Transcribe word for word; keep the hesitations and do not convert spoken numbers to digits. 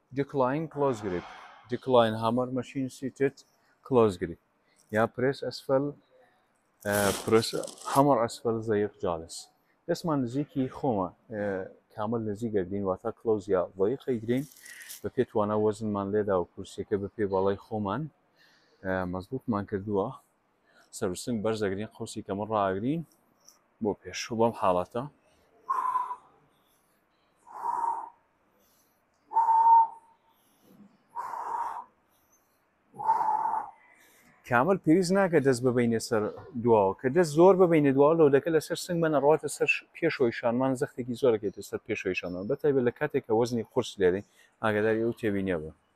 decline close grip decline hammer machine seated close grip يا press أسفل press hammer أسفل ضيق جالس اسمع نزيكي خوما كامل نزيك قدين واتا close يا ضيق يقدين بپێت وانە وەزنمان لێدا و کورسیەکە بەپێ باڵای خۆمان مەزبوطمان کردووە سەرسنگ بەرزەگرین قوسی کەمە ڕاگرین بۆ پێش بەم حاڵەتە کامل پێویست ناکە دەست ببینێ سەر دواوە کە دەست زۆر ببینێ دواوە لەو دەکە لەسەر سنگ بەنە ڕاتە سەر پێشۆیشانمان زەختێکی زۆرەکەێتە سەر پێشۆیشانەوە بەتایبێت لە کاتێک کە وەزنی قورس لێدەین ئاگاداری ئەو تێبینێ بە